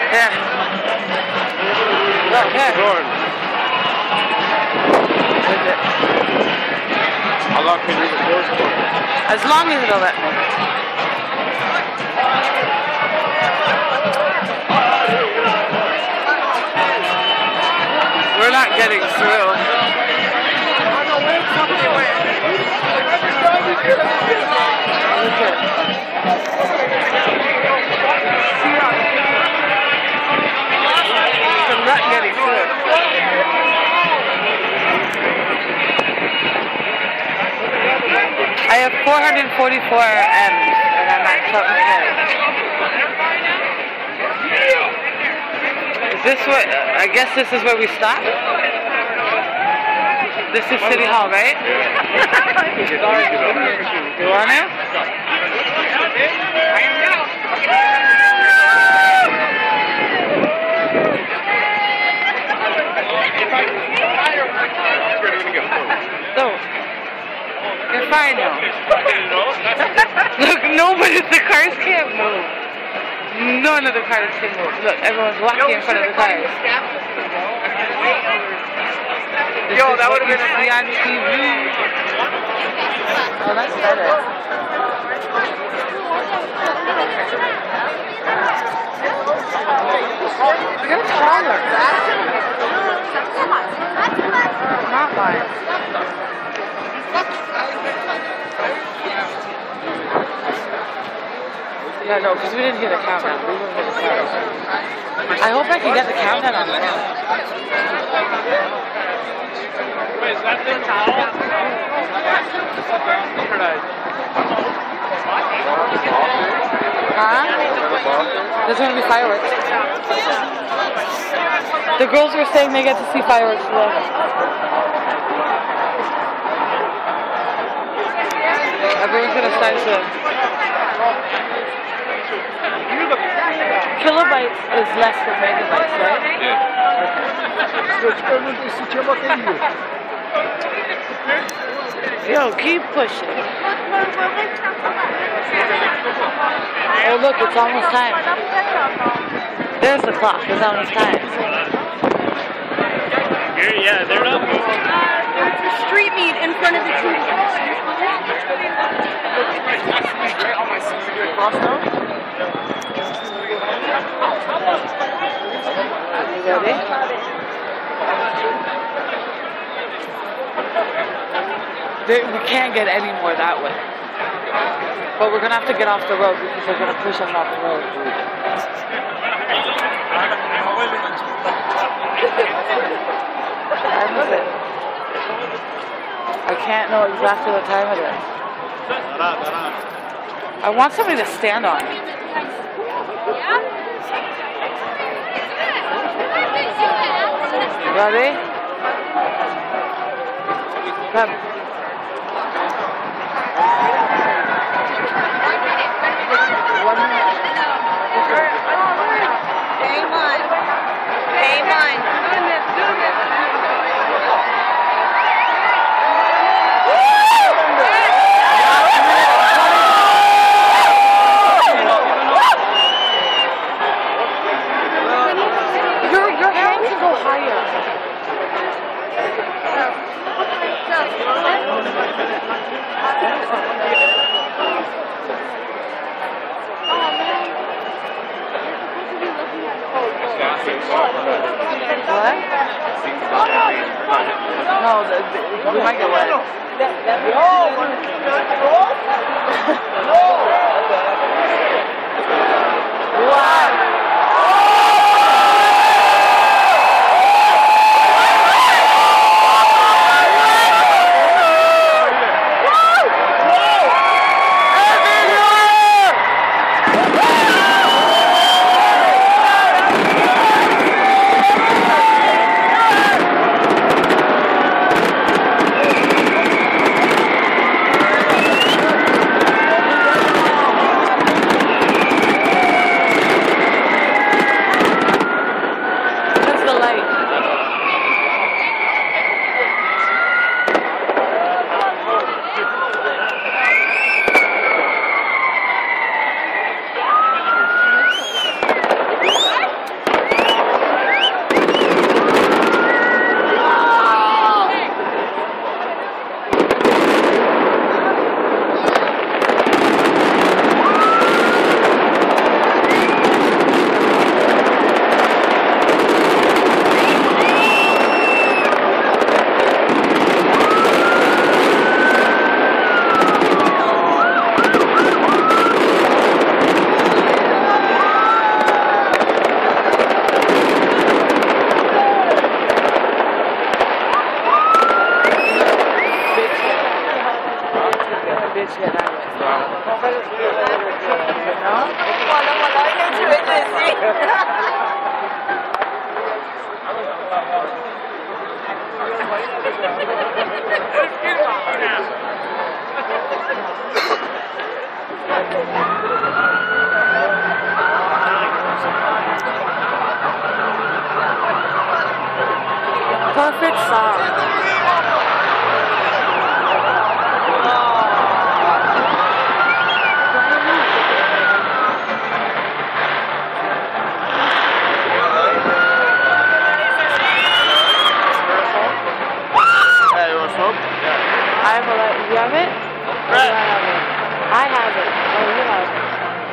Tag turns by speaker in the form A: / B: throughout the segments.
A: Here. Look, here.
B: How long can you leave the doors for?
A: As long as it'll let me. We're not getting through. I'm not getting through. I have 444 M's and I'm at Shelton Hills. Is this what, I guess this is where we stop? This is City Hall, right? You want to? So, you're fine now. Look, the cars can't move. None of the cars can move. Look, everyone's walking in front of the cars. Yo, that would have been on TV. Oh, that's better. You're taller. Not mine. Yeah, no, because we didn't hear the countdown. We didn't hear the countdown. I hope I can get the countdown on there.
B: Wait, is that the towel?
A: Huh? There's going to be fireworks. The girls were saying they get to see fireworks today. Everyone's going to start to... Kilobytes is less than megabytes, right?
B: Yeah.
A: Yo, keep pushing. Oh look, it's almost time. There's the clock, it's almost time.
B: Yeah, they're not moving.
C: It's a street meet in front of the TV.
A: You ready? We can't get any more that way. But we're going to have to get off the road because they're going to push us off the road. What time is it? I can't know exactly what time it is. I want somebody to stand on me. Ready? Come. Your hand can go higher. What? No, we might get wet. Wow. outfit sucks. I have a lot. You have it?
B: Right.
A: I have it. Oh, you have it.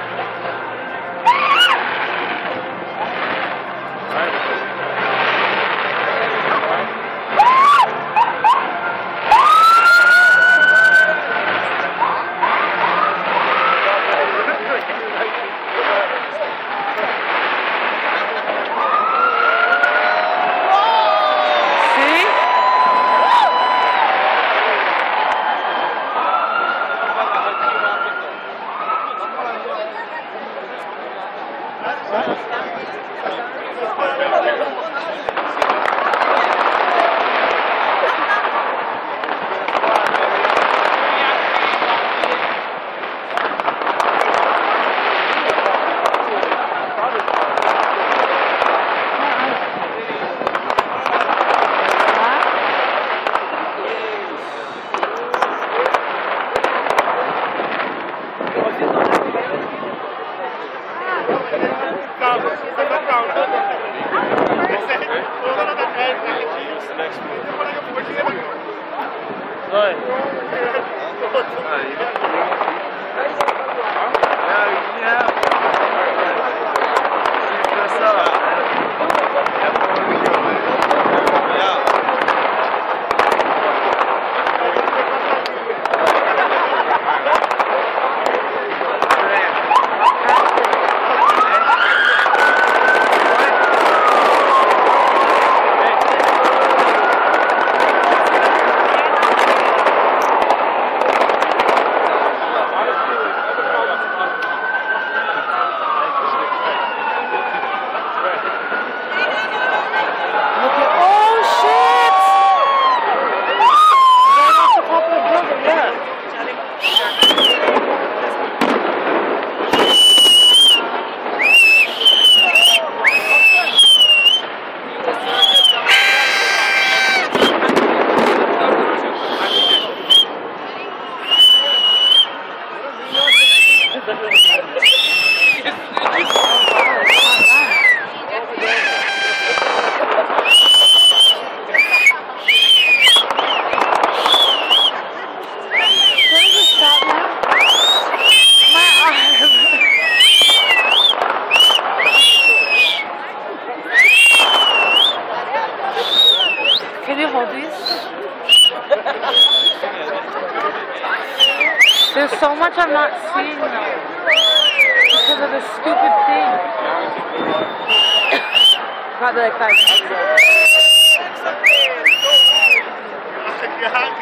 A: Can you hold these? There's so much I'm not seeing now because of this stupid thing. Probably like 5 minutes ago.